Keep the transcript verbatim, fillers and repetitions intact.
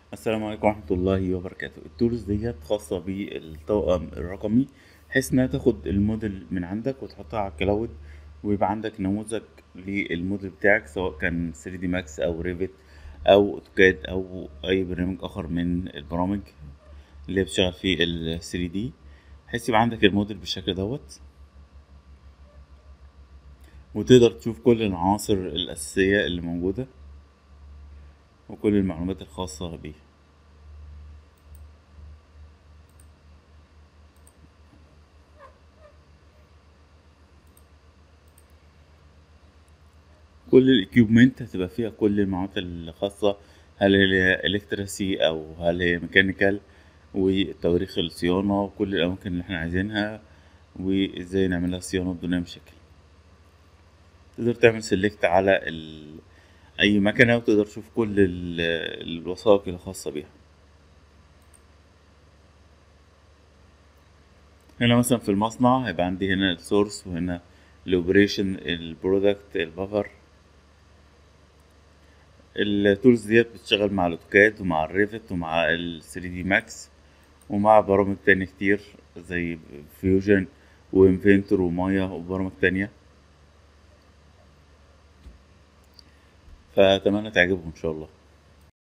السلام عليكم ورحمة الله وبركاته. التولز ديت خاصة بالتوأم الرقمي، بحيث انها تاخد الموديل من عندك وتحطها على الكلاود، ويبقى عندك نموذج للموديل بتاعك، سواء كان ثري دي ماكس او ريفت او اوتوكاد او اي برنامج اخر من البرامج اللي بتشتغل في ال ثري دي، بحيث يبقى عندك الموديل بالشكل دوت، وتقدر تشوف كل العناصر الأساسية اللي موجودة وكل المعلومات الخاصة بيه. كل الاكيوبمنت هتبقى فيها كل المعلومات الخاصة، هل هي الكتريسي او هل هي ميكانيكال، وتواريخ الصيانة وكل الأماكن اللي احنا عايزينها، وازاي نعملها صيانة بدون أي مشاكل. تقدر تعمل سيلكت على ال... أي مكنة، وتقدر تشوف كل ال... الوثائق الخاصة بيها. هنا مثلا في المصنع هيبقى عندي هنا السورس، وهنا الاوبريشن، البرودكت، البفر. التولز ديت بتشتغل مع الاوتوكاد ومع الريفت ومع ال ثري دي ماكس ومع برامج تانية كتير زي فيوجن وانفنتور ومايا وبرامج تانية. فأتمنى تعجبهم إن شاء الله.